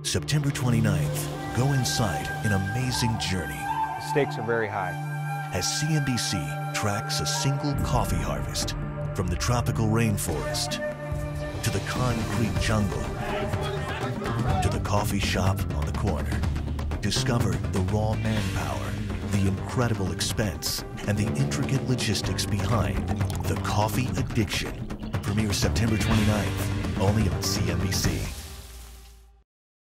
September 29th, go inside an amazing journey The stakes are very high. as CNBC tracks a single coffee harvest from the tropical rainforest to the concrete jungle to the coffee shop on the corner. Discover the raw manpower, the incredible expense, and the intricate logistics behind the coffee addiction. Premieres September 29th, only on CNBC.